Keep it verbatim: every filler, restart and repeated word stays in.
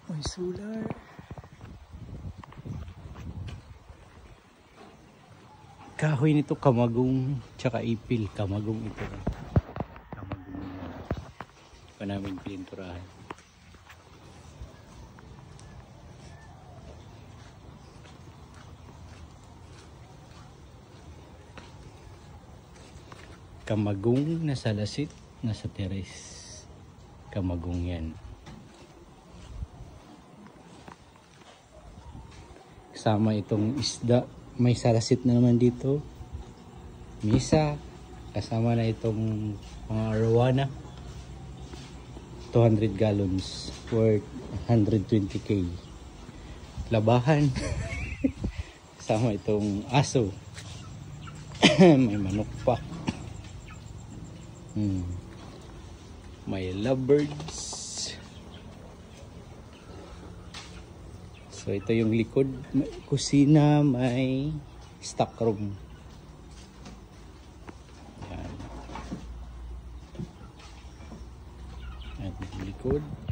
May solar. Kahoy nito kamagong tsaka ipil. Kamagong ito. Kamagong pa namin pininturahan. Kamagong nasa lasit, nasa teres. Kamagong yan. Kasama itong isda. May salasit na naman dito. Misa. Kasama na itong mga arowana. two hundred gallons worth one hundred twenty K. Labahan. Kasama itong aso. May manok pa. Hmm. May lovebirds. So ito yung likod, may kusina, may stock room. Yan. At likod.